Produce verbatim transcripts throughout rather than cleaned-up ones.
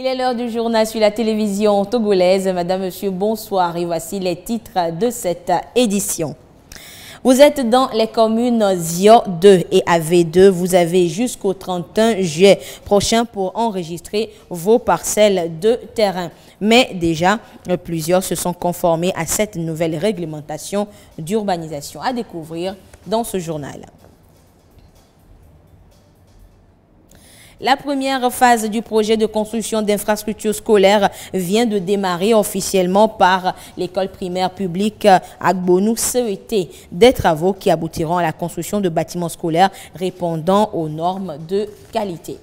Il est l'heure du journal sur la télévision togolaise. Madame, Monsieur, bonsoir et voici les titres de cette édition. Vous êtes dans les communes Zio deux et A V deux. Vous avez jusqu'au trente et un juillet prochain pour enregistrer vos parcelles de terrain. Mais déjà, plusieurs se sont conformés à cette nouvelle réglementation d'urbanisation. À découvrir dans ce journal. La première phase du projet de construction d'infrastructures scolaires vient de démarrer officiellement par l'école primaire publique Agbonou C E T. Des travaux qui aboutiront à la construction de bâtiments scolaires répondant aux normes de qualité.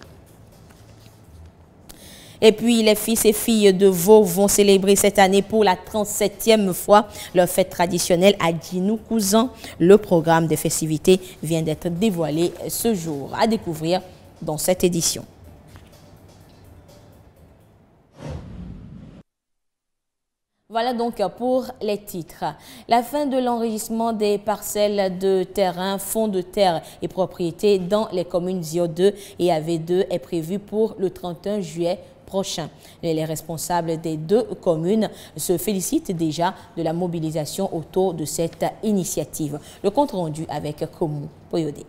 Et puis, les fils et filles de Vaud vont célébrer cette année pour la trente-septième fois leur fête traditionnelle à Djinou Kouzan. Le programme des festivités vient d'être dévoilé ce jour. À découvrir dans cette édition. Voilà donc pour les titres. La fin de l'enregistrement des parcelles de terrain, fonds de terre et propriétés dans les communes Zio deux et A V deux est prévue pour le trente et un juillet prochain. Les responsables des deux communes se félicitent déjà de la mobilisation autour de cette initiative. Le compte rendu avec Komu Poyodé.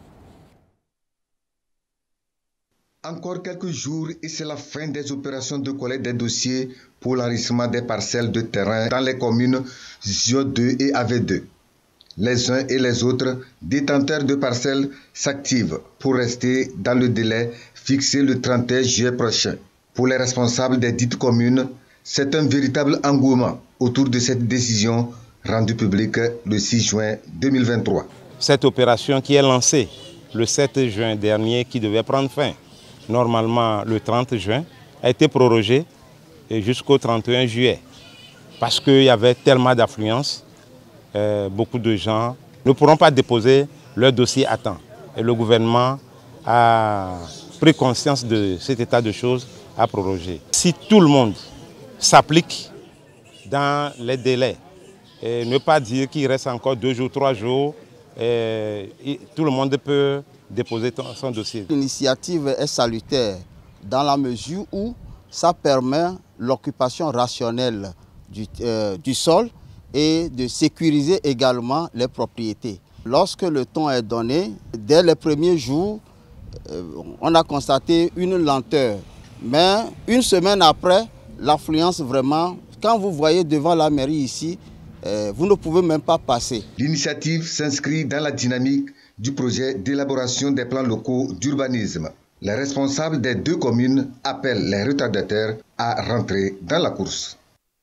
Encore quelques jours et c'est la fin des opérations de collecte des dossiers pour l'enregistrement des parcelles de terrain dans les communes Zio deux et A V deux. Les uns et les autres détenteurs de parcelles s'activent pour rester dans le délai fixé le trente et un juillet prochain. Pour les responsables des dites communes, c'est un véritable engouement autour de cette décision rendue publique le six juin deux mille vingt-trois. Cette opération qui est lancée le sept juin dernier, qui devait prendre fin normalement le trente juin, a été prorogée jusqu'au trente et un juillet. Parce qu'il y avait tellement d'affluence, euh, beaucoup de gens ne pourront pas déposer leur dossier à temps. Et le gouvernement a pris conscience de cet état de choses, à proroger. Si tout le monde s'applique dans les délais, et ne pas dire qu'il reste encore deux jours, trois jours, et, et tout le monde peut déposer son dossier. L'initiative est salutaire dans la mesure où ça permet l'occupation rationnelle du, euh, du sol et de sécuriser également les propriétés. Lorsque le temps est donné, dès les premiers jours, euh, on a constaté une lenteur. Mais une semaine après, l'affluence vraiment, quand vous voyez devant la mairie ici, euh, vous ne pouvez même pas passer. L'initiative s'inscrit dans la dynamique du projet d'élaboration des plans locaux d'urbanisme. Les responsables des deux communes appellent les retardataires à rentrer dans la course.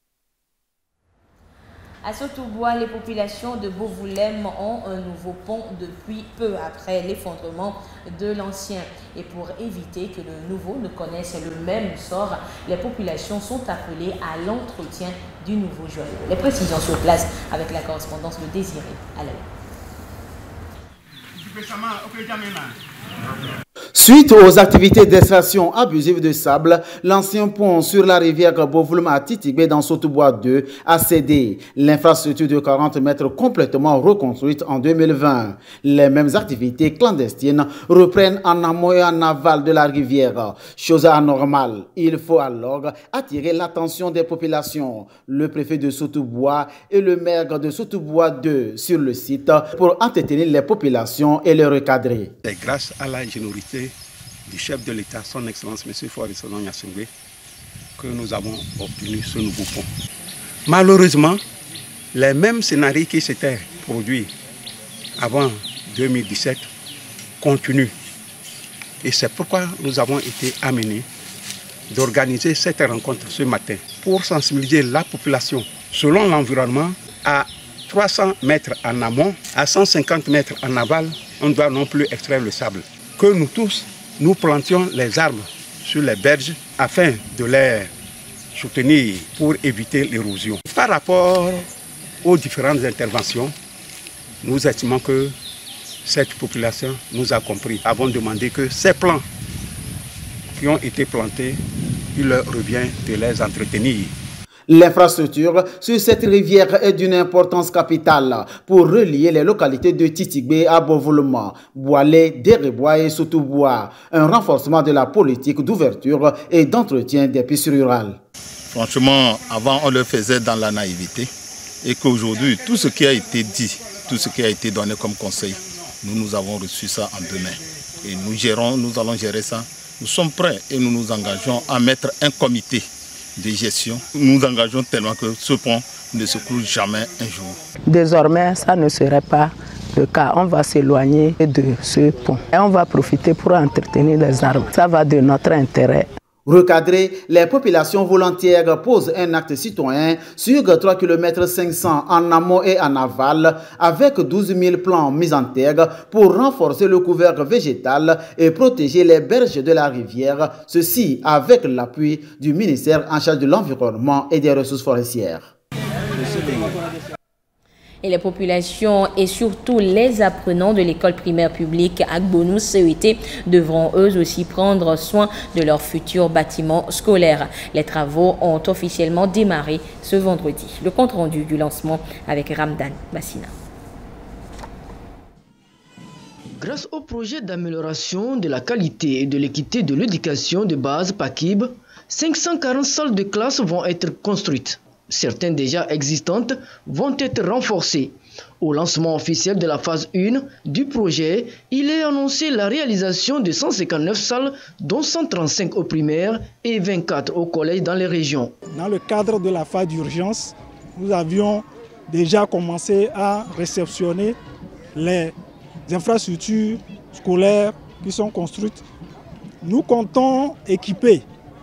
À Sotouboua, les populations de Bovoulem ont un nouveau pont depuis peu après l'effondrement de l'ancien. Et pour éviter que le nouveau ne connaisse le même sort, les populations sont appelées à l'entretien du nouveau joyau. Les précisions sur place avec la correspondance de Désiré Alain. Suite aux activités d'extraction abusive de sable, l'ancien pont sur la rivière Bovoulem à Titibé dans Sotouboua deux a cédé. L'infrastructure de quarante mètres complètement reconstruite en deux mille vingt. Les mêmes activités clandestines reprennent en amont et en aval de la rivière. Chose anormale, il faut alors attirer l'attention des populations. Le préfet de Sotouboua et le maire de Sotouboua deux sur le site pour entretenir les populations et les recadrer. C'est grâce à l'ingéniosité du chef de l'État, son Excellence M. Faure-Sezong Gnassingbé, que nous avons obtenu ce nouveau pont. Malheureusement, les mêmes scénarios qui s'étaient produits avant deux mille dix-sept continuent. Et c'est pourquoi nous avons été amenés d'organiser cette rencontre ce matin pour sensibiliser la population selon l'environnement à trois cents mètres en amont, à cent cinquante mètres en aval, on ne doit non plus extraire le sable. Que nous tous, nous plantions les arbres sur les berges afin de les soutenir pour éviter l'érosion. Par rapport aux différentes interventions, nous estimons que cette population nous a compris. Avons demandé que ces plants qui ont été plantés, il leur revient de les entretenir. L'infrastructure sur cette rivière est d'une importance capitale pour relier les localités de Titigbé à Bovoloma, Boalé, Derebois et Soutoubois. Un renforcement de la politique d'ouverture et d'entretien des pistes rurales. Franchement, avant on le faisait dans la naïveté et qu'aujourd'hui, tout ce qui a été dit, tout ce qui a été donné comme conseil, nous, nous avons reçu ça en deux mains. Et nous gérons, nous allons gérer ça. Nous sommes prêts et nous nous engageons à mettre un comité de gestion. Nous nous engageons tellement que ce pont ne se cloue jamais un jour. Désormais, ça ne serait pas le cas. On va s'éloigner de ce pont. Et on va profiter pour entretenir les arbres. Ça va de notre intérêt. Recadrer, les populations volontaires posent un acte citoyen sur trois kilomètres cinq cents en amont et en aval avec douze mille plants mis en terre pour renforcer le couvercle végétal et protéger les berges de la rivière, ceci avec l'appui du ministère en charge de l'environnement et des ressources forestières. Et les populations et surtout les apprenants de l'école primaire publique Agbonou C E T devront eux aussi prendre soin de leurs futurs bâtiments scolaires. Les travaux ont officiellement démarré ce vendredi. Le compte rendu du lancement avec Ramdan Bassina. Grâce au projet d'amélioration de la qualité et de l'équité de l'éducation de base PAKIB, cinq cent quarante salles de classe vont être construites. Certaines déjà existantes vont être renforcées. Au lancement officiel de la phase un du projet, il est annoncé la réalisation de cent cinquante-neuf salles, dont cent trente-cinq au primaire et vingt-quatre au collège dans les régions. Dans le cadre de la phase d'urgence, nous avions déjà commencé à réceptionner les infrastructures scolaires qui sont construites. Nous comptons équiper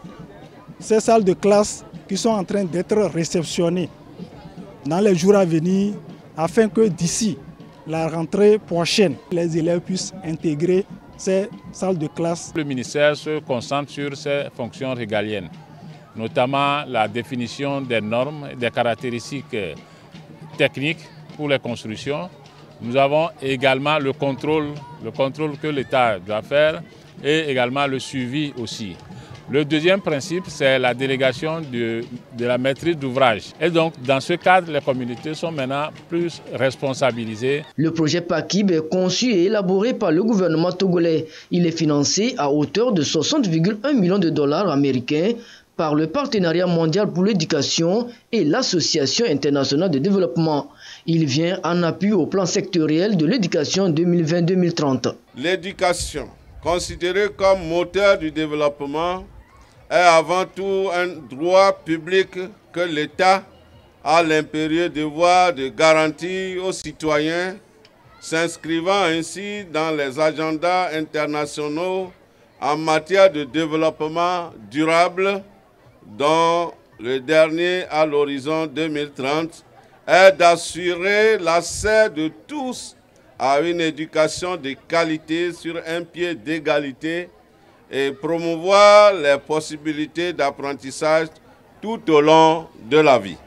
ces salles de classe qui sont en train d'être réceptionnés dans les jours à venir afin que d'ici la rentrée prochaine, les élèves puissent intégrer ces salles de classe. Le ministère se concentre sur ses fonctions régaliennes, notamment la définition des normes et des caractéristiques techniques pour les constructions. Nous avons également le contrôle, le contrôle que l'État doit faire et également le suivi aussi. Le deuxième principe, c'est la délégation de, de la maîtrise d'ouvrage. Et donc, dans ce cadre, les communautés sont maintenant plus responsabilisées. Le projet PAKIB est conçu et élaboré par le gouvernement togolais. Il est financé à hauteur de soixante virgule un millions de dollars américains par le Partenariat mondial pour l'éducation et l'Association internationale de développement. Il vient en appui au plan sectoriel de l'éducation deux mille vingt à deux mille trente. L'éducation, considérée comme moteur du développement, est avant tout un droit public que l'État a l'impérieux devoir de garantir aux citoyens, s'inscrivant ainsi dans les agendas internationaux en matière de développement durable, dont le dernier à l'horizon deux mille trente est d'assurer l'accès de tous à une éducation de qualité sur un pied d'égalité et promouvoir les possibilités d'apprentissage tout au long de la vie.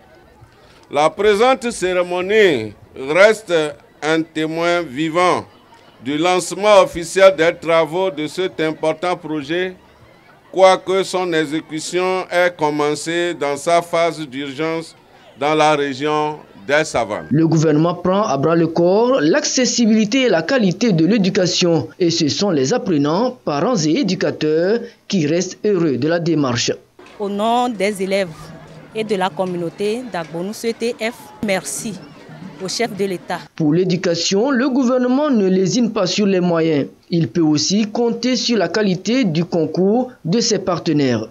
La présente cérémonie reste un témoin vivant du lancement officiel des travaux de cet important projet, quoique son exécution ait commencé dans sa phase d'urgence dans la région des Savanes. Le gouvernement prend à bras le corps l'accessibilité et la qualité de l'éducation. Et ce sont les apprenants, parents et éducateurs qui restent heureux de la démarche. Au nom des élèves et de la communauté d'Agbonou C E T F, merci au chef de l'État. Pour l'éducation, le gouvernement ne lésine pas sur les moyens. Il peut aussi compter sur la qualité du concours de ses partenaires.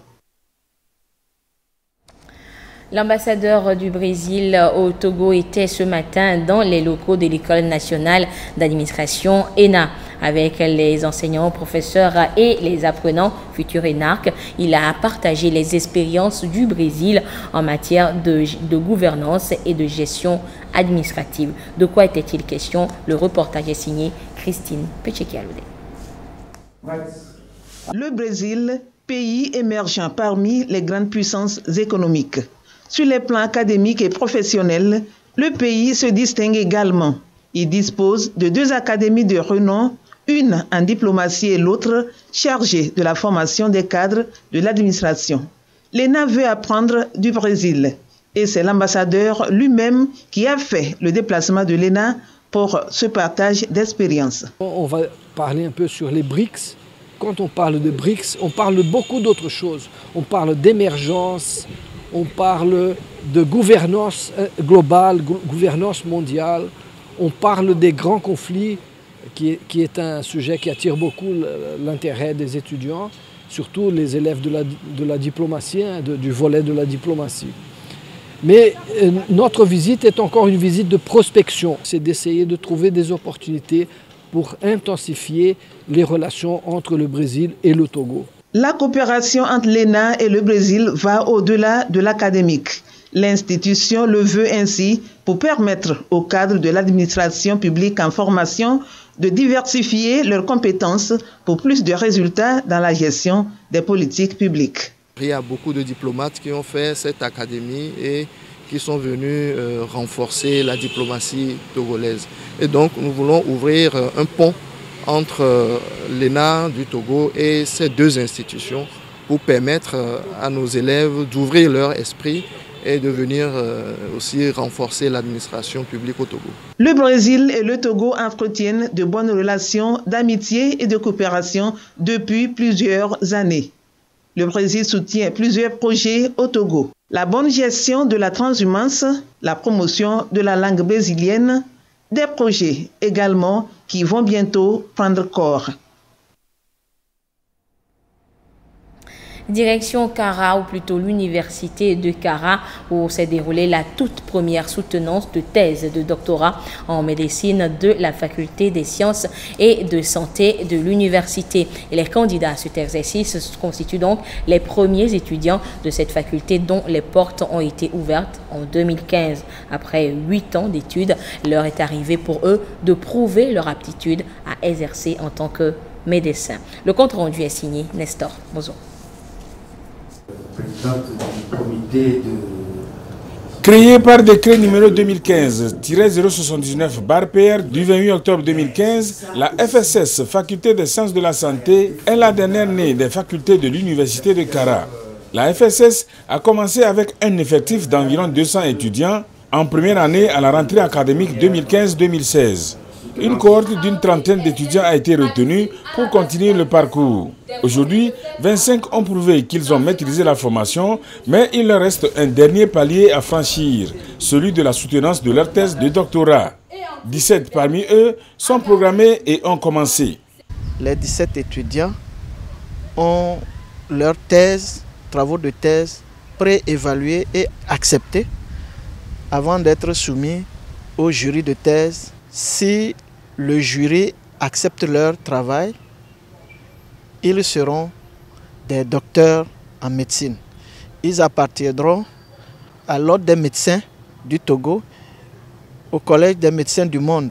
L'ambassadeur du Brésil au Togo était ce matin dans les locaux de l'École nationale d'administration E N A. Avec les enseignants, professeurs et les apprenants futurs énarques, il a partagé les expériences du Brésil en matière de, de gouvernance et de gestion administrative. De quoi était-il question? Le reportage est signé Christine Pechekialoudé. Le Brésil, pays émergent parmi les grandes puissances économiques. Sur les plans académiques et professionnels, le pays se distingue également. Il dispose de deux académies de renom, une en diplomatie et l'autre chargée de la formation des cadres de l'administration. L'E N A veut apprendre du Brésil. Et c'est l'ambassadeur lui-même qui a fait le déplacement de l'E N A pour ce partage d'expérience. On va parler un peu sur les B R I C S. Quand on parle de B R I C S, on parle de beaucoup d'autres choses. On parle d'émergence, on parle de gouvernance globale, gouvernance mondiale, on parle des grands conflits, qui est, qui est un sujet qui attire beaucoup l'intérêt des étudiants, surtout les élèves de la, de la diplomatie, hein, de, du volet de la diplomatie. Mais euh, notre visite est encore une visite de prospection. C'est d'essayer de trouver des opportunités pour intensifier les relations entre le Brésil et le Togo. La coopération entre l'E N A et le Brésil va au-delà de l'académique. L'institution le veut ainsi pour permettre aux cadres de l'administration publique en formation de diversifier leurs compétences pour plus de résultats dans la gestion des politiques publiques. Il y a beaucoup de diplomates qui ont fait cette académie et qui sont venus euh, renforcer la diplomatie togolaise. Et donc nous voulons ouvrir euh, un pont entre euh, l'E N A du Togo et ces deux institutions pour permettre euh, à nos élèves d'ouvrir leur esprit et de venir euh, aussi renforcer l'administration publique au Togo. Le Brésil et le Togo entretiennent de bonnes relations d'amitié et de coopération depuis plusieurs années. Le Brésil soutient plusieurs projets au Togo. La bonne gestion de la transhumance, la promotion de la langue brésilienne, des projets également qui vont bientôt prendre corps. Direction Kara, ou plutôt l'université de Kara, où s'est déroulée la toute première soutenance de thèse de doctorat en médecine de la faculté des sciences et de santé de l'université. Et les candidats à cet exercice constituent donc les premiers étudiants de cette faculté dont les portes ont été ouvertes en deux mille quinze. Après huit ans d'études, l'heure est arrivée pour eux de prouver leur aptitude à exercer en tant que médecin. Le compte rendu est signé Nestor Mozo. Présidente du comité de... Créée par décret numéro deux mille quinze zéro soixante-dix-neuf barre P R du vingt-huit octobre deux mille quinze, la F S S, Faculté des sciences de la santé, est la dernière née des facultés de l'université de Kara. La F S S a commencé avec un effectif d'environ deux cents étudiants en première année à la rentrée académique deux mille quinze deux mille seize. Une cohorte d'une trentaine d'étudiants a été retenue pour continuer le parcours. Aujourd'hui, vingt-cinq ont prouvé qu'ils ont maîtrisé la formation, mais il leur reste un dernier palier à franchir, celui de la soutenance de leur thèse de doctorat. dix-sept parmi eux sont programmés et ont commencé. Les dix-sept étudiants ont leur thèse, travaux de thèse préévalués et acceptés avant d'être soumis au jury de thèse. Si le jury accepte leur travail, ils seront des docteurs en médecine. Ils appartiendront à l'ordre des médecins du Togo, au collège des médecins du monde.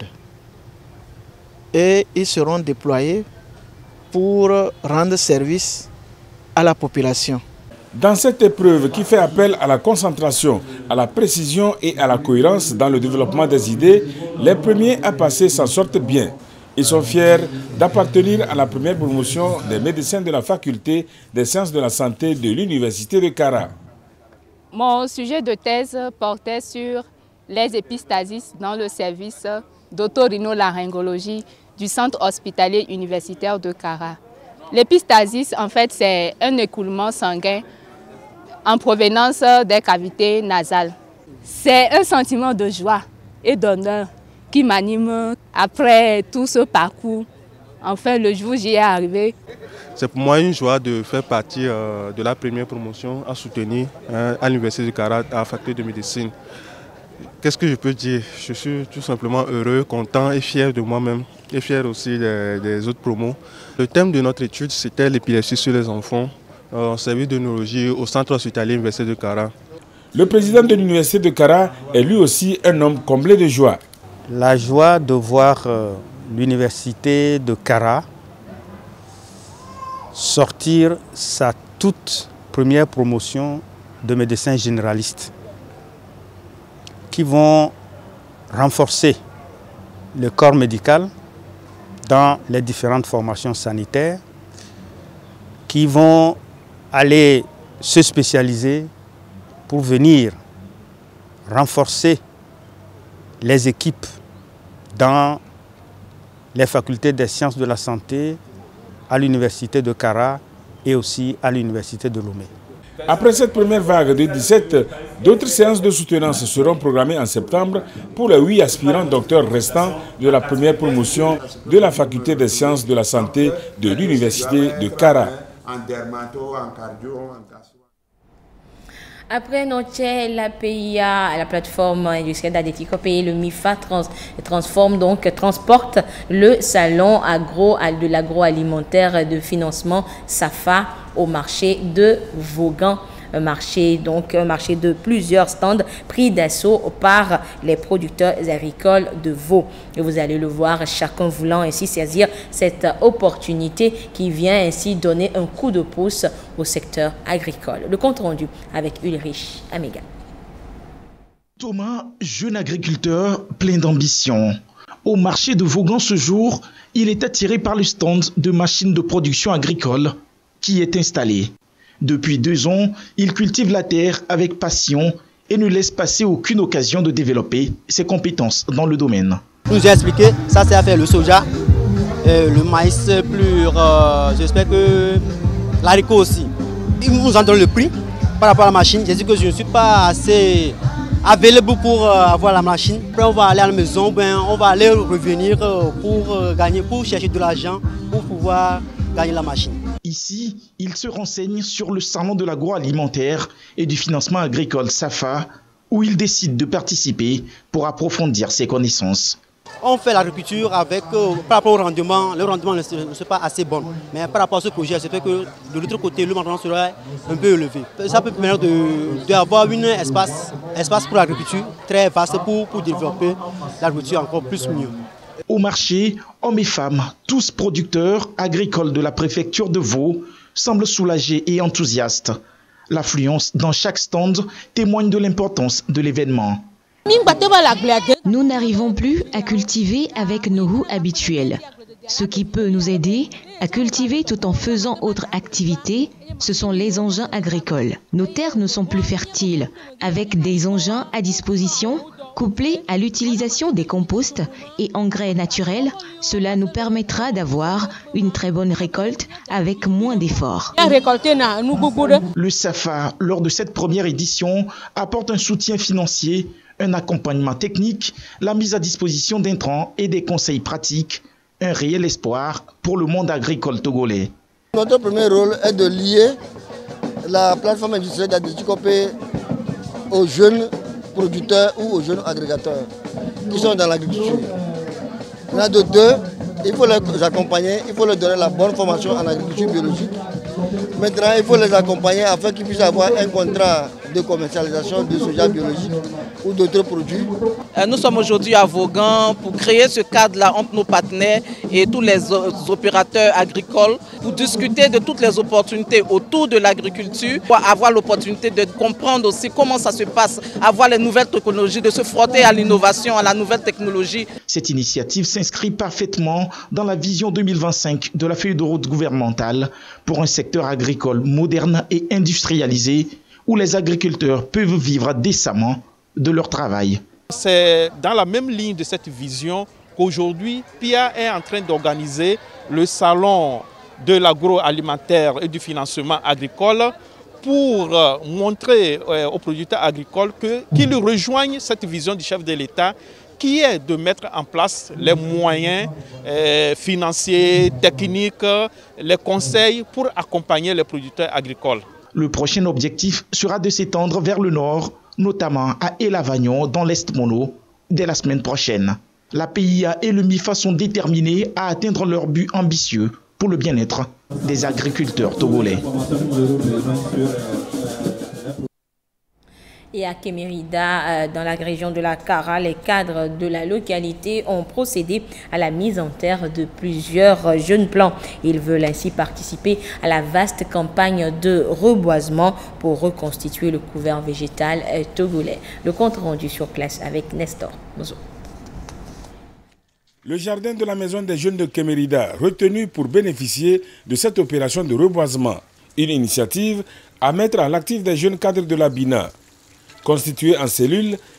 Et ils seront déployés pour rendre service à la population. Dans cette épreuve qui fait appel à la concentration, à la précision et à la cohérence dans le développement des idées, les premiers à passer s'en sortent bien. Ils sont fiers d'appartenir à la première promotion des médecins de la faculté des sciences de la santé de l'université de Kara. Mon sujet de thèse portait sur les épistasis dans le service d'otorhinolaryngologie du centre hospitalier universitaire de Kara. L'épistasis, en fait, c'est un écoulement sanguin en provenance des cavités nasales. C'est un sentiment de joie et d'honneur qui m'anime après tout ce parcours. Enfin, le jour où j'y ai arrivé. C'est pour moi une joie de faire partie euh, de la première promotion à soutenir hein, à l'université de Kara, à la faculté de médecine. Qu'est-ce que je peux dire? Je suis tout simplement heureux, content et fier de moi-même et fier aussi des, des autres promos. Le thème de notre étude, c'était l'épilepsie sur les enfants, euh, en service de neurologie au centre hospitalier université de Kara. Le président de l'université de Kara est lui aussi un homme comblé de joie. La joie de voir euh, l'université de Kara sortir sa toute première promotion de médecins généralistes qui vont renforcer le corps médical dans les différentes formations sanitaires, qui vont aller se spécialiser pour venir renforcer les équipes dans les facultés des sciences de la santé, à l'université de Kara et aussi à l'université de Lomé. Après cette première vague de dix-sept, d'autres séances de soutenance seront programmées en septembre pour les huit aspirants docteurs restants de la première promotion de la faculté des sciences de la santé de l'université de Kara. Après Noche, la P I A, la plateforme industrielle d'Adéticopé, le MIFA trans, transforme donc, transporte le salon agro, de l'agroalimentaire de financement SAFA au marché de Vaughan. Un marché, donc, un marché de plusieurs stands pris d'assaut par les producteurs agricoles de veau. Et vous allez le voir, chacun voulant ainsi saisir cette opportunité qui vient ainsi donner un coup de pouce au secteur agricole. Le compte rendu avec Ulrich Améga. Thomas, jeune agriculteur plein d'ambition. Au marché de Vaughan ce jour, il est attiré par le stand de machines de production agricole qui est installé. Depuis deux ans, il cultive la terre avec passion et ne laisse passer aucune occasion de développer ses compétences dans le domaine. Nous j'ai expliqué, ça c'est à faire le soja, euh, le maïs pur, euh, j'espère que l'haricot aussi. Ils nous en donnent le prix par rapport à la machine. J'ai dit que je ne suis pas assez available pour euh, avoir la machine. Après on va aller à la maison, ben, on va aller revenir euh, pour euh, gagner, pour chercher de l'argent, pour pouvoir gagner la machine. Ici, il se renseigne sur le salon de l'agroalimentaire et du financement agricole SAFA, où il décide de participer pour approfondir ses connaissances. On fait l'agriculture avec, euh, par rapport au rendement, le rendement ne n'est pas assez bon. Mais par rapport à ce projet, c'est fait que de l'autre côté, le rendement sera un peu élevé. Ça peut permettre d'avoir un espace, espace pour l'agriculture très vaste pour, pour développer l'agriculture encore plus mieux. Au marché, hommes et femmes, tous producteurs agricoles de la préfecture de Vaud, semblent soulagés et enthousiastes. L'affluence dans chaque stand témoigne de l'importance de l'événement. Nous n'arrivons plus à cultiver avec nos roues habituelles. Ce qui peut nous aider à cultiver tout en faisant autres activités, ce sont les engins agricoles. Nos terres ne sont plus fertiles. Avec des engins à disposition, couplés à l'utilisation des composts et engrais naturels, cela nous permettra d'avoir une très bonne récolte avec moins d'efforts. Le SAFA, lors de cette première édition, apporte un soutien financier, un accompagnement technique, la mise à disposition d'intrants et des conseils pratiques, un réel espoir pour le monde agricole togolais. Notre premier rôle est de lier la plateforme industrielle d'Adéticopé aux jeunes producteurs ou aux jeunes agrégateurs qui sont dans l'agriculture. Là de deux, il faut les accompagner, il faut leur donner la bonne formation en agriculture biologique. Maintenant, il faut les accompagner afin qu'ils puissent avoir un contrat de commercialisation de soja biologique ou d'autres produits. Nous sommes aujourd'hui à Vaughan pour créer ce cadre-là entre nos partenaires et tous les opérateurs agricoles pour discuter de toutes les opportunités autour de l'agriculture, pour avoir l'opportunité de comprendre aussi comment ça se passe, avoir les nouvelles technologies, de se frotter à l'innovation, à la nouvelle technologie. Cette initiative s'inscrit parfaitement dans la vision deux mille vingt-cinq de la feuille de route gouvernementale pour un secteur agricole moderne et industrialisé où les agriculteurs peuvent vivre décemment de leur travail. C'est dans la même ligne de cette vision qu'aujourd'hui, P I A est en train d'organiser le salon de l'agroalimentaire et du financement agricole pour montrer aux producteurs agricoles qu'ils rejoignent cette vision du chef de l'État qui est de mettre en place les moyens euh, financiers, techniques, les conseils pour accompagner les producteurs agricoles. Le prochain objectif sera de s'étendre vers le nord, notamment à Elavagnon, dans l'Est Mono, dès la semaine prochaine. La P I A et le MIFA sont déterminés à atteindre leur but ambitieux pour le bien-être des agriculteurs togolais. Et à Kémérida, dans la région de la Kara, les cadres de la localité ont procédé à la mise en terre de plusieurs jeunes plants. Ils veulent ainsi participer à la vaste campagne de reboisement pour reconstituer le couvert végétal togolais. Le compte rendu sur place avec Nestor Mozo. Le jardin de la maison des jeunes de Kémérida, retenu pour bénéficier de cette opération de reboisement. Une initiative à mettre à l'actif des jeunes cadres de la B I N A. Constitué en cellules,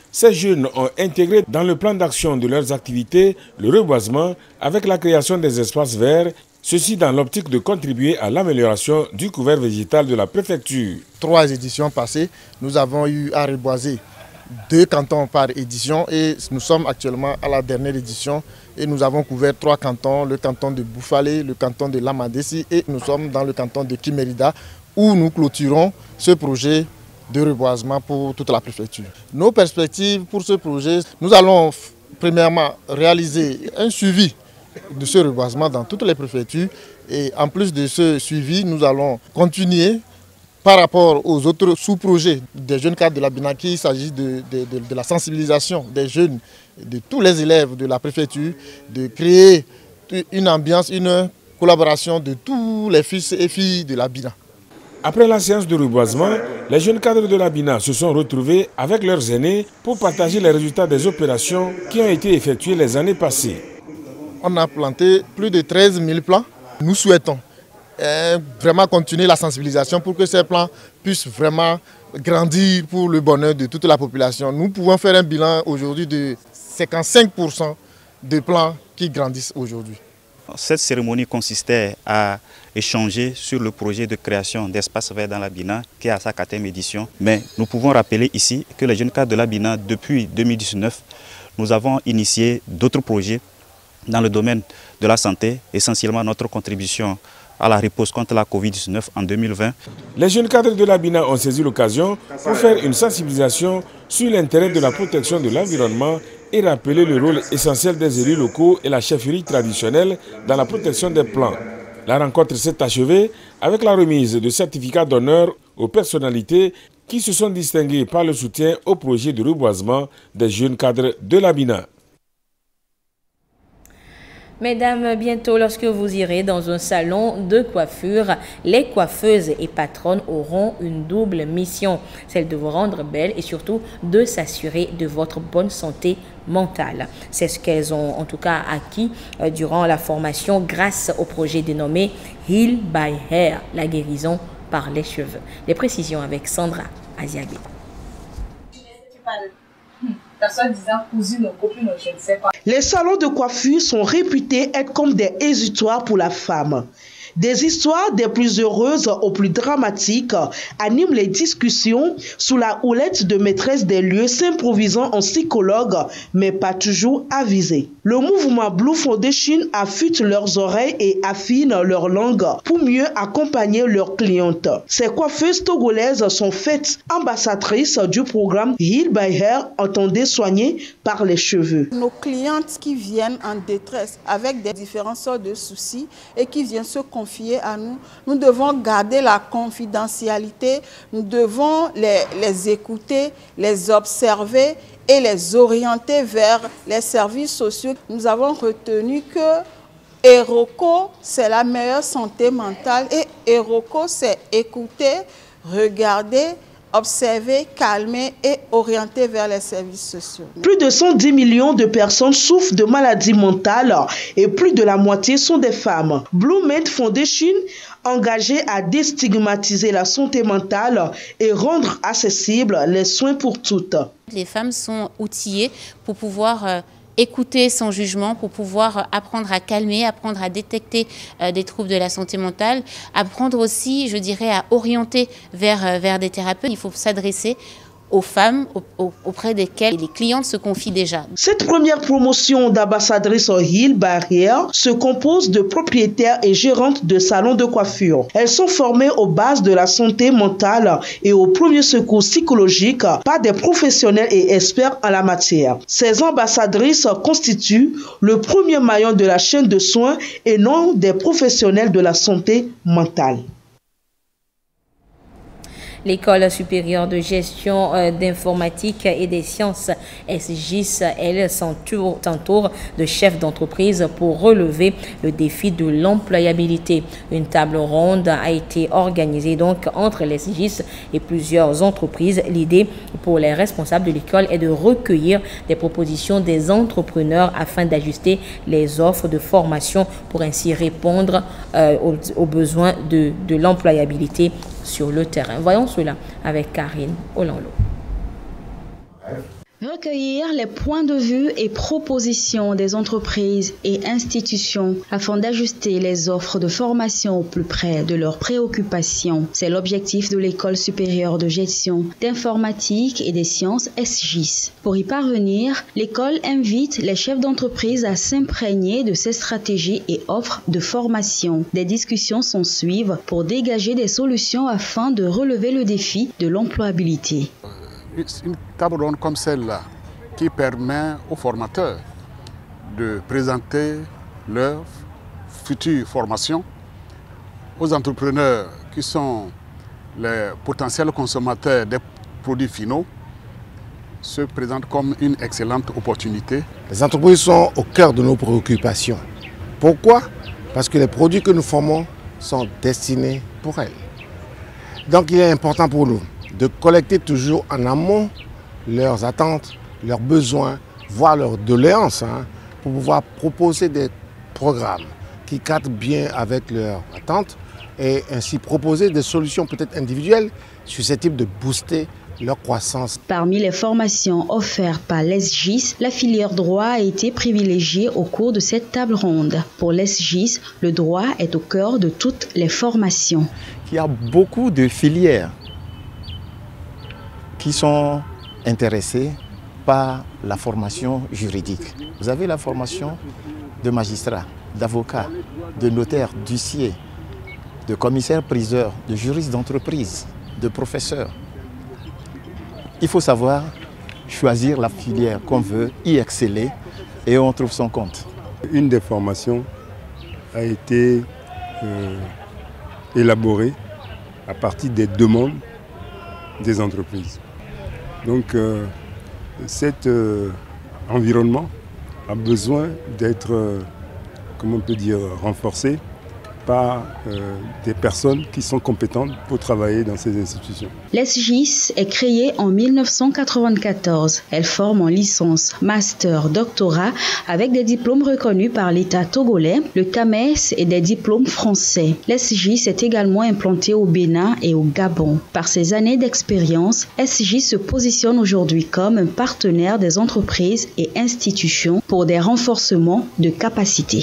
ces jeunes ont intégré dans le plan d'action de leurs activités le reboisement avec la création des espaces verts, ceci dans l'optique de contribuer à l'amélioration du couvert végétal de la préfecture. Trois éditions passées, nous avons eu à reboiser deux cantons par édition et nous sommes actuellement à la dernière édition et nous avons couvert trois cantons, le canton de Boufalé, le canton de Lamadessi et nous sommes dans le canton de Kimérida où nous clôturons ce projet de reboisement pour toute la préfecture. Nos perspectives pour ce projet, nous allons premièrement réaliser un suivi de ce reboisement dans toutes les préfectures et en plus de ce suivi, nous allons continuer par rapport aux autres sous-projets des jeunes cadres de la Binaki. Il s'agit de, de, de, de la sensibilisation des jeunes, de tous les élèves de la préfecture, de créer une ambiance, une collaboration de tous les fils et filles de la Bina. Après la séance de reboisement, les jeunes cadres de la Bina se sont retrouvés avec leurs aînés pour partager les résultats des opérations qui ont été effectuées les années passées. On a planté plus de treize mille plants. Nous souhaitons vraiment continuer la sensibilisation pour que ces plants puissent vraiment grandir pour le bonheur de toute la population. Nous pouvons faire un bilan aujourd'hui de cinquante-cinq pour cent de plants qui grandissent aujourd'hui. Cette cérémonie consistait à échanger sur le projet de création d'espaces verts dans la Bina qui est à sa quatrième édition. Mais nous pouvons rappeler ici que les jeunes cadres de la Bina, depuis deux mille dix-neuf, nous avons initié d'autres projets dans le domaine de la santé, essentiellement notre contribution à la riposte contre la Covid dix-neuf en deux mille vingt. Les jeunes cadres de la Bina ont saisi l'occasion pour faire une sensibilisation sur l'intérêt de la protection de l'environnement et rappeler le rôle essentiel des élus locaux et la chefferie traditionnelle dans la protection des plants. La rencontre s'est achevée avec la remise de certificats d'honneur aux personnalités qui se sont distinguées par le soutien au projet de reboisement des jeunes cadres de la Bina. Mesdames, bientôt, lorsque vous irez dans un salon de coiffure, les coiffeuses et patronnes auront une double mission, celle de vous rendre belle et surtout de s'assurer de votre bonne santé mentale. C'est ce qu'elles ont en tout cas acquis euh, durant la formation grâce au projet dénommé Heal by Hair, la guérison par les cheveux. Les précisions avec Sandra Aziagé. Les salons de coiffure sont réputés être comme des exutoires pour la femme. Des histoires des plus heureuses aux plus dramatiques animent les discussions sous la houlette de maîtresses des lieux s'improvisant en psychologue, mais pas toujours avisées. Le mouvement Blue Foundation affûte leurs oreilles et affine leur langue pour mieux accompagner leurs clientes. Ces coiffeuses togolaises sont faites ambassadrices du programme Heal by Hair, entendez soigner par les cheveux. Nos clientes qui viennent en détresse avec des différentes sortes de soucis et qui viennent se confier à nous, nous devons garder la confidentialité, nous devons les, les écouter, les observer et les orienter vers les services sociaux. Nous avons retenu que Eroko, c'est la meilleure santé mentale et Eroko, c'est écouter, regarder, observer, calmer et orienter vers les services sociaux. Plus de cent dix millions de personnes souffrent de maladies mentales et plus de la moitié sont des femmes. Blue Mind Foundation, engagée à déstigmatiser la santé mentale et rendre accessibles les soins pour toutes. Les femmes sont outillées pour pouvoir euh, écouter son jugement, pour pouvoir apprendre à calmer, apprendre à détecter euh, des troubles de la santé mentale, apprendre aussi, je dirais, à orienter vers, euh, vers des thérapeutes. Il faut s'adresser aux femmes auprès desquelles les clientes se confient déjà. Cette première promotion d'ambassadrice Heal by Hair se compose de propriétaires et gérantes de salons de coiffure. Elles sont formées aux bases de la santé mentale et au premier secours psychologique par des professionnels et experts en la matière. Ces ambassadrices constituent le premier maillon de la chaîne de soins et non des professionnels de la santé mentale. L'École supérieure de gestion euh, d'informatique et des sciences S G I S, elle s'entoure de chefs d'entreprise pour relever le défi de l'employabilité. Une table ronde a été organisée donc entre les S G I S et plusieurs entreprises. L'idée pour les responsables de l'école est de recueillir des propositions des entrepreneurs afin d'ajuster les offres de formation pour ainsi répondre euh, aux, aux besoins de, de l'employabilité sur le terrain. Voyons cela avec Karine Olano. Recueillir les points de vue et propositions des entreprises et institutions afin d'ajuster les offres de formation au plus près de leurs préoccupations. C'est l'objectif de l'École supérieure de gestion d'informatique et des sciences S G I S. Pour y parvenir, l'école invite les chefs d'entreprise à s'imprégner de ces stratégies et offres de formation. Des discussions s'en suivent pour dégager des solutions afin de relever le défi de l'employabilité. Une table ronde comme celle-là qui permet aux formateurs de présenter leur future formation, aux entrepreneurs qui sont les potentiels consommateurs des produits finaux, se présente comme une excellente opportunité. Les entreprises sont au cœur de nos préoccupations. Pourquoi? Parce que les produits que nous formons sont destinés pour elles. Donc il est important pour nous de collecter toujours en amont leurs attentes, leurs besoins, voire leurs doléances, hein, pour pouvoir proposer des programmes qui cadrent bien avec leurs attentes et ainsi proposer des solutions peut-être individuelles susceptibles de booster leur croissance. Parmi les formations offertes par l'S G I S, la filière droit a été privilégiée au cours de cette table ronde. Pour l'S G I S, le droit est au cœur de toutes les formations. Il y a beaucoup de filières qui sont intéressés par la formation juridique. Vous avez la formation de magistrat, d'avocat, de notaire, d'huissier, de commissaire-priseur, de juriste d'entreprise, de professeur. Il faut savoir choisir la filière qu'on veut, y exceller et on trouve son compte. Une des formations a été euh, élaborée à partir des demandes des entreprises. Donc euh, cet euh, environnement a besoin d'être, euh, comment on peut dire, renforcé par euh, des personnes qui sont compétentes pour travailler dans ces institutions. L'S G I S est créée en mille neuf cent quatre-vingt-quatorze. Elle forme en licence, master, doctorat avec des diplômes reconnus par l'État togolais, le C A M E S et des diplômes français. L'S G I S est également implantée au Bénin et au Gabon. Par ses années d'expérience, S G I S se positionne aujourd'hui comme un partenaire des entreprises et institutions pour des renforcements de capacités.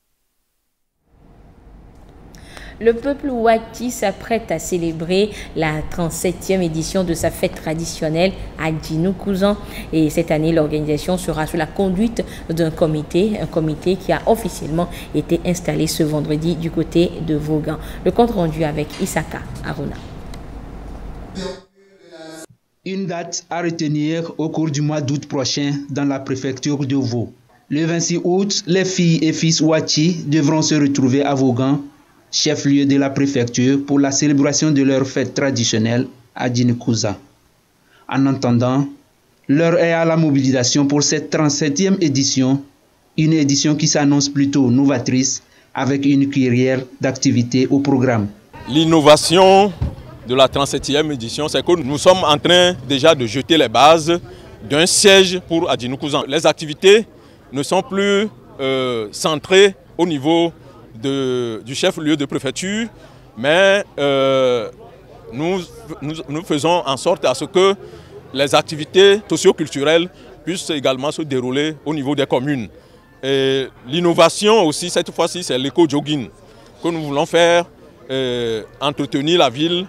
Le peuple Wati s'apprête à célébrer la trente-septième édition de sa fête traditionnelle à Djinoukouzan. Et cette année, l'organisation sera sous la conduite d'un comité, un comité qui a officiellement été installé ce vendredi du côté de Vaughan. Le compte rendu avec Isaka Aruna. Une date à retenir au cours du mois d'août prochain dans la préfecture de Vaud. Le vingt-six août, les filles et fils Wati devront se retrouver à Vaughan, chef-lieu de la préfecture, pour la célébration de leur fête traditionnelle à Djinoukouzan. En attendant, l'heure est à la mobilisation pour cette trente-septième édition, une édition qui s'annonce plutôt novatrice avec une cuillère d'activité au programme. L'innovation de la trente-septième édition, c'est que nous sommes en train déjà de jeter les bases d'un siège pour Djinoukouzan. Les activités ne sont plus euh, centrées au niveau De, du chef-lieu de préfecture, mais euh, nous, nous, nous faisons en sorte à ce que les activités socio-culturelles puissent également se dérouler au niveau des communes. Et l'innovation aussi, cette fois-ci, c'est l'éco-jogging que nous voulons faire, euh, entretenir la ville,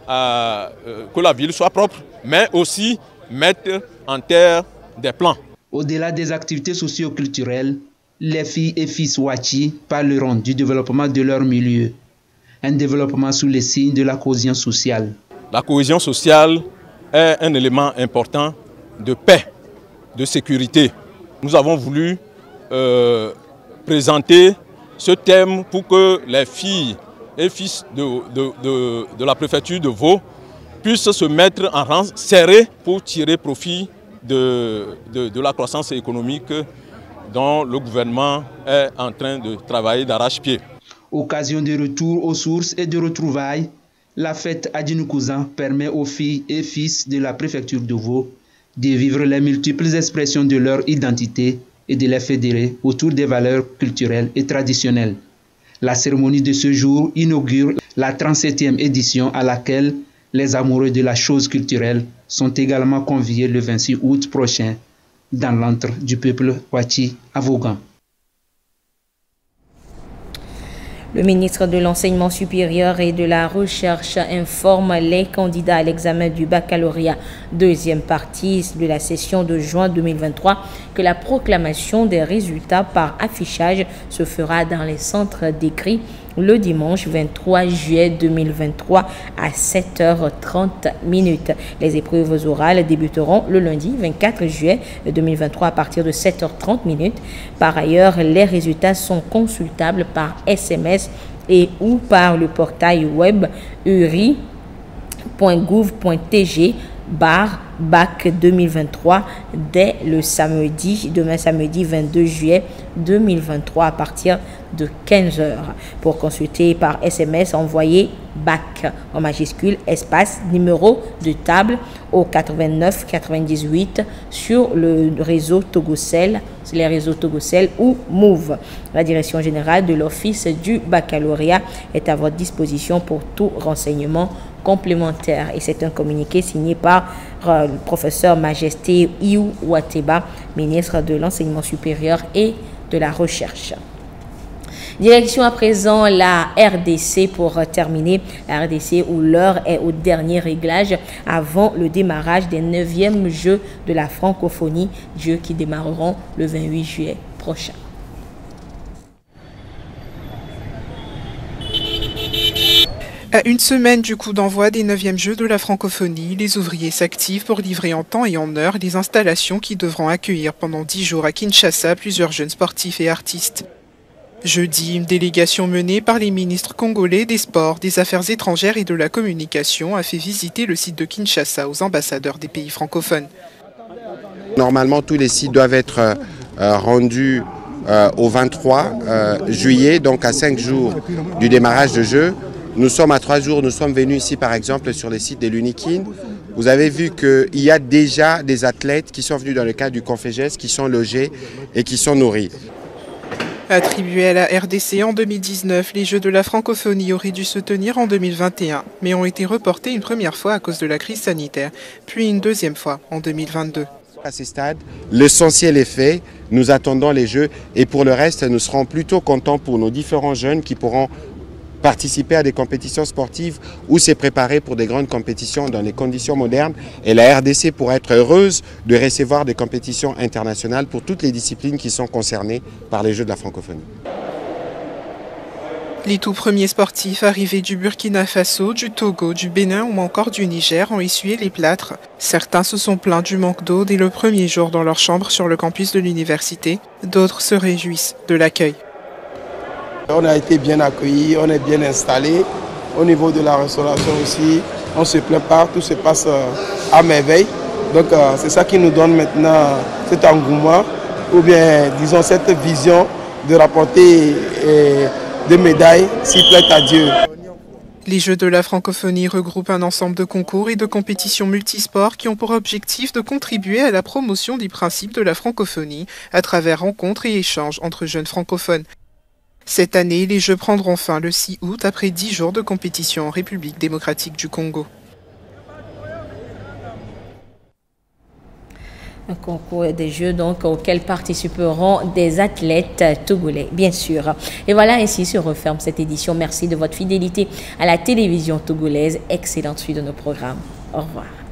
à, euh, que la ville soit propre, mais aussi mettre en terre des plans. Au-delà des activités socio-culturelles, les filles et fils Wati parleront du développement de leur milieu, un développement sous les signes de la cohésion sociale. La cohésion sociale est un élément important de paix, de sécurité. Nous avons voulu euh, présenter ce thème pour que les filles et fils de, de, de, de la préfecture de Vaud puissent se mettre en rang serré pour tirer profit de, de, de la croissance économique dont le gouvernement est en train de travailler d'arrache-pied. Occasion de retour aux sources et de retrouvailles, la fête à Djinoukouzan permet aux filles et fils de la préfecture de Vaud de vivre les multiples expressions de leur identité et de les fédérer autour des valeurs culturelles et traditionnelles. La cérémonie de ce jour inaugure la trente-septième édition à laquelle Les amoureux de la chose culturelle sont également conviés le vingt-six août prochain dans l'antre du peuple Wachi à Vaughan. Le ministre de l'Enseignement supérieur et de la Recherche informe les candidats à l'examen du baccalauréat deuxième partie de la session de juin deux mille vingt-trois que la proclamation des résultats par affichage se fera dans les centres d'écrit le dimanche vingt-trois juillet deux mille vingt-trois à sept heures trente minutes. Les épreuves orales débuteront le lundi vingt-quatre juillet deux mille vingt-trois à partir de sept heures trente minutes. Par ailleurs, les résultats sont consultables par S M S et ou par le portail web u r i point gouv point t g barre bac deux mille vingt-trois dès le samedi, demain samedi vingt-deux juillet deux mille vingt-trois à partir de quinze heures. Pour consulter par S M S, envoyez bac en majuscule espace numéro de table au quatre-vingt-neuf quatre-vingt-dix-huit sur le réseau Togocel, les réseaux Togocel ou Move. La direction générale de l'Office du baccalauréat est à votre disposition pour tout renseignement complémentaire. Et c'est un communiqué signé par euh, le professeur Majesté Iou Wateba, ministre de l'Enseignement supérieur et de la Recherche. Direction à présent la R D C pour terminer. La R D C où l'heure est au dernier réglage avant le démarrage des neuvièmes Jeux de la francophonie, Jeux qui démarreront le vingt-huit juillet prochain. À une semaine du coup d'envoi des neuvièmes Jeux de la francophonie, les ouvriers s'activent pour livrer en temps et en heure les installations qui devront accueillir pendant dix jours à Kinshasa plusieurs jeunes sportifs et artistes. Jeudi, une délégation menée par les ministres congolais des Sports, des Affaires étrangères et de la Communication a fait visiter le site de Kinshasa aux ambassadeurs des pays francophones. Normalement, tous les sites doivent être euh, rendus euh, au vingt-trois juillet, donc à cinq jours du démarrage de jeu. Nous sommes à trois jours, nous sommes venus ici par exemple sur les sites de l'Unikin. Vous avez vu qu'il y a déjà des athlètes qui sont venus dans le cadre du Confégès, qui sont logés et qui sont nourris. Attribués à la R D C en deux mille dix-neuf, les Jeux de la francophonie auraient dû se tenir en deux mille vingt et un, mais ont été reportés une première fois à cause de la crise sanitaire, puis une deuxième fois en deux mille vingt-deux. À ces stades, l'essentiel est fait, nous attendons les Jeux et pour le reste, nous serons plutôt contents pour nos différents jeunes qui pourront participer à des compétitions sportives ou se préparer pour des grandes compétitions dans les conditions modernes. Et la R D C pourra être heureuse de recevoir des compétitions internationales pour toutes les disciplines qui sont concernées par les Jeux de la francophonie. Les tout premiers sportifs arrivés du Burkina Faso, du Togo, du Bénin ou encore du Niger ont essuyé les plâtres. Certains se sont plaints du manque d'eau dès le premier jour dans leur chambre sur le campus de l'université. D'autres se réjouissent de l'accueil. On a été bien accueillis, on est bien installés. Au niveau de la restauration aussi, on ne se plaint pas, tout se passe à merveille. Donc c'est ça qui nous donne maintenant cet engouement, ou bien disons cette vision de rapporter des médailles, s'il plaît à Dieu. Les Jeux de la francophonie regroupent un ensemble de concours et de compétitions multisports qui ont pour objectif de contribuer à la promotion des principes de la francophonie à travers rencontres et échanges entre jeunes francophones. Cette année, les Jeux prendront fin le six août après dix jours de compétition en République démocratique du Congo. Un concours des Jeux donc auxquels participeront des athlètes togolais, bien sûr. Et voilà, ainsi se referme cette édition. Merci de votre fidélité à la télévision togolaise. Excellente suite de nos programmes. Au revoir.